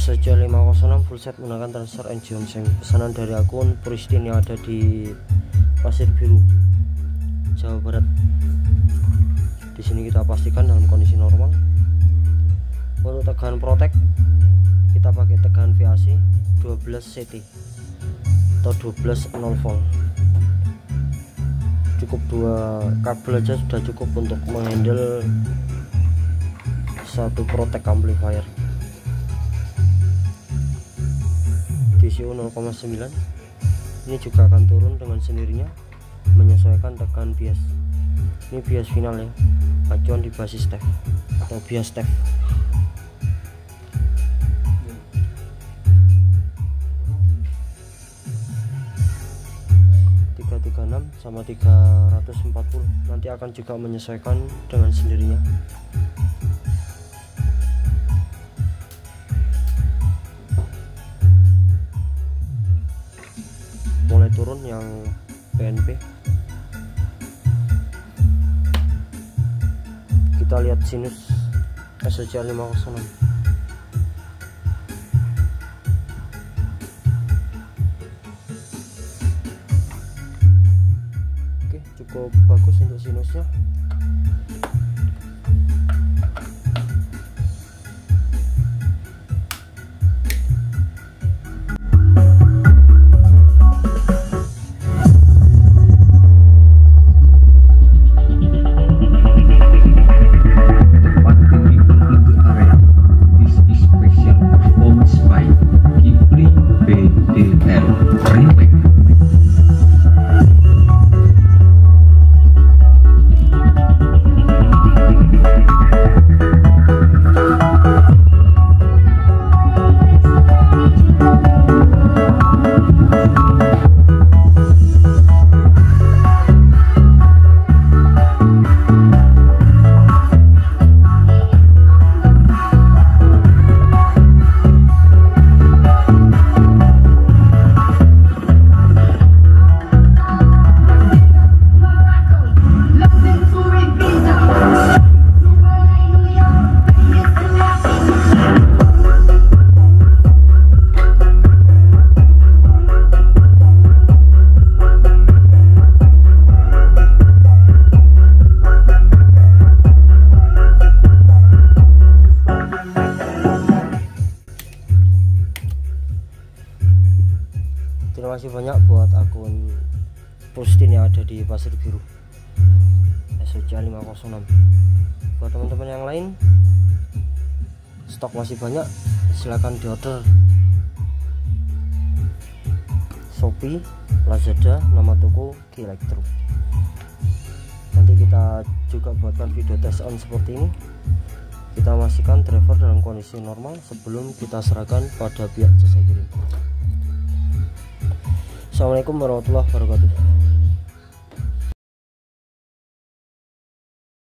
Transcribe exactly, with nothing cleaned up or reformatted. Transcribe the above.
S J lima nol enam full set menggunakan transfer engine Gionseng. Pesanan dari akun Puristin yang ada di Pasir Biru, Jawa Barat. Di sini kita pastikan dalam kondisi normal. Untuk tegangan protek kita pakai tegangan V A C dua belas C T atau dua belas nol volt. Cukup dua kabel aja sudah cukup untuk menghandle satu protek amplifier. D C U nol koma sembilan ini juga akan turun dengan sendirinya menyesuaikan tegangan bias. Ini bias final ya, acuan di basis step atau bias step. tiga tiga enam sama tiga ratus empat puluh nanti akan juga menyesuaikan dengan sendirinya. Mulai turun yang P N P. Kita lihat sinus S J lima nol enam. Oke, cukup bagus untuk sinusnya. Terima kasih banyak buat akun Puristin yang ada di Pasir Biru S J lima nol enam. Buat teman-teman yang lain, stok masih banyak, silahkan diorder. Shopee, Lazada, nama toko Ki Elektro. Nanti kita juga buatkan video tes on seperti ini. Kita pastikan driver dalam kondisi normal sebelum kita serahkan pada pihak jasa kirim. Assalamualaikum warahmatullahi wabarakatuh.